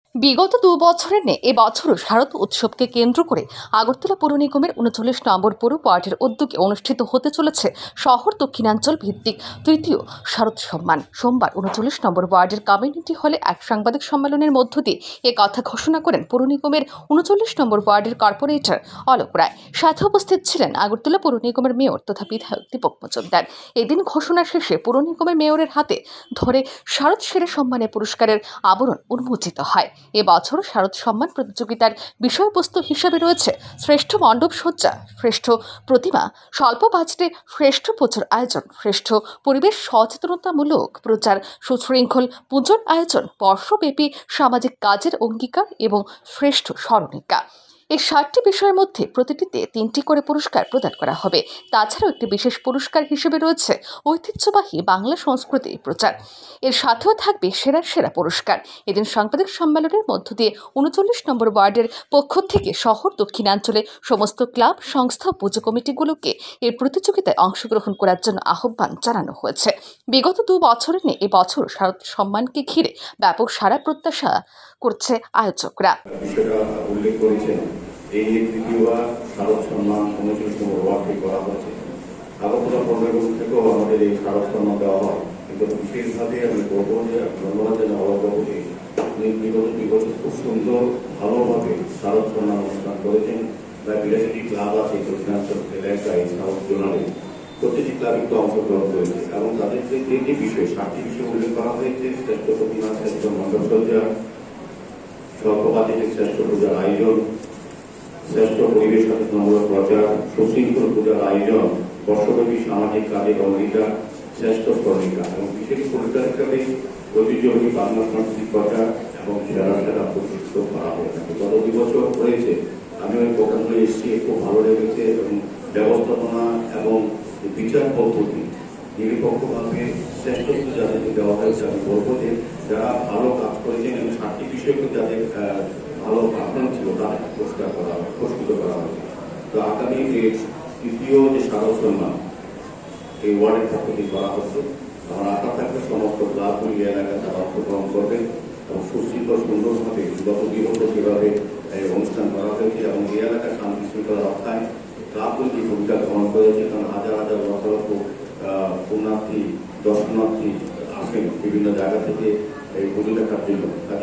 বিগত ২ বছরের ন্যায় এবছরও শারদ উৎসবকে কেন্দ্র করে আগরতলা পৌর নিগমের ৩৯ নম্বর পৌর ওয়ার্ডের উদ্যোগে অনুষ্ঠিত হতে চলেছে শহর দক্ষিণাঞ্চল ভিত্তিক তৃতীয় শারদ সম্মান। সোমবার ৩৯ নম্বর ওয়ার্ডের কমিউনিটি হলে এক সাংবাদিক সম্মেলনের মধ্য দিয়ে এ কথা ঘোষণা করেন পৌর নিগমের ৩৯ নম্বর ওয়ার্ডের কর্পোরেটর অলোক রায়। সাথে উপস্থিত ছিলেন আগরতলা পৌর নিগমের মেয়র তথা বিধায়ক দীপক মজুমদার। এদিন ঘোষণা শেষে পৌর নিগমের মেয়রের হাতে ধরে শারদ সেরা সম্মানে পুরস্কারের আবরণ উন্মোচিত হয়। এবছর শারদ সম্মান প্রতিযোগিতার বিষয়বস্তু হিসেবে রয়েছে শ্রেষ্ঠ মণ্ডপ সজ্জা, শ্রেষ্ঠ প্রতিমা, স্বল্প বাজেটে শ্রেষ্ঠ পুজোর আয়োজন, শ্রেষ্ঠ পরিবেশ সচেতনতামূলক প্রচার, সুশৃঙ্খল পুজোর আয়োজন, বর্ষব্যাপী সামাজিক কাজের অঙ্গীকার এবং শ্রেষ্ঠ স্মরণিকা। এই 7টি বিষয়ের মধ্যে প্রতিটিতে 3টি করে পুরস্কার প্রদান করা হবে। তাছাড়াও একটি বিশেষ পুরস্কার হিসেবে রয়েছে ঐতিহ্যবাহী বাংলা সংস্কৃতি প্রচার। এর সাথেও থাকবে সেরা সেরা পুরস্কার। এদিন সাংবাদিক সম্মেলনের মধ্য দিয়ে ৩৯ নম্বর ওয়ার্ডের পক্ষ থেকে শহর দক্ষিণাঞ্চলে সমস্ত ক্লাব, সংস্থা ও পুজো কমিটিগুলোকে এই প্রতিযোগিতায় অংশগ্রহণ করার জন্য আহ্বান জানানো হয়েছে। বিগত 2 বছরের নিয়ে এবছর শারদ সম্মানকে ঘিরে ব্যাপক সাড়া প্রত্যাশা করছে আয়োজকরা। এই তৃতীয়বার শারদ সম্মান ৩৯ নম্বর ওয়ার্ডে করা হচ্ছে। আগরতলা পৌর নিগম থেকেও আমাদের এই শারদ সম্মান দেওয়া হয়, কিন্তু বিশেষভাবে আমি বলবো যে ধন্যবাদ জানাই অবাবুকে। আপনি বিগত 2 বছর খুব সুন্দর ভালোভাবে শারদ সম্মান অনুষ্ঠান করেছেন। প্রায় 82টি ক্লাব আছে দক্ষিণাঞ্চল এলাকায় সাউথ জোনালে, প্রতিটি ক্লাব একটু অংশগ্রহণ করেছে এবং তাদের যে 3টি বিষয় 7টি বিষয় উল্লেখ করা হয়েছে: শ্রেষ্ঠ প্রতিমা, শ্রেষ্ঠ মণ্ডপ সজ্জা, স্বল্প বাজেটে শ্রেষ্ঠ পূজার আয়োজন, শ্রেষ্ঠ পরিবেশ সচেতনতামূলক প্রচার, সুশৃঙ্খল পূজার আয়োজন, বর্ষব্যাপী সামাজিক কাজের অঙ্গীকার, শ্রেষ্ঠ স্মরণিকা এবং বিশেষ পুরস্কার হিসাবে ঐতিহ্যবাহী বাংলা সংস্কৃতি প্রচার এবং সেরা সেরা পুরস্কৃত করা হয়ে থাকে। গত 2 বছর হয়েছে, আমি ওই প্রোগ্রামগুলো এসেছি, খুব ভালো লেগেছে এবং ব্যবস্থাপনা এবং বিচার পদ্ধতি নিরপেক্ষভাবে শ্রেষ্ঠ যাদেরকে দেওয়া হয়েছে। আমি বলবো যে যারা ভালো কাজ করেছেন এবং 7টি বিষয়কে যাদের ভালো আগ্রহ ছিল তাদের পুরস্কৃত করা হয়েছে। তো আগামী তৃতীয় যে শারদ সম্মান এই ওয়ার্ডের পক্ষ থেকে করা হচ্ছে, আমার আশা থাকবে সমস্ত ক্লাবগুলি এলাকায় তারা অংশগ্রহণ করবেন এবং সুশৃঙ্খল সুন্দরভাবে গত 2 বছর যেভাবে অনুষ্ঠান করা হয়েছে এবং এই এলাকার শান্তি শৃঙ্খলা রক্ষায় ক্লাবগুলি যে ভূমিকা গ্রহণ করেছে, কারণ হাজার হাজার লক্ষ লক্ষ পুণ্যার্থী দর্শনার্থী আসেন বিভিন্ন জায়গা থেকে এই পুজো দেখার জন্য।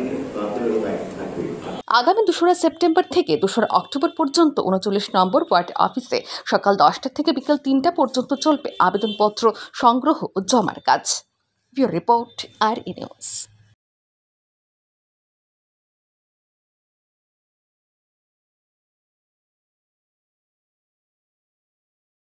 আগামী 2রা সেপ্টেম্বর থেকে 2রা অক্টোবর পর্যন্ত 39 নম্বর ওয়ার্ড অফিসে সকাল 10টা থেকে বিকেল 3টা পর্যন্ত চলবে আবেদনপত্র সংগ্রহ ও জমার কাজ। ব্যুরো রিপোর্ট, আর নিউজ।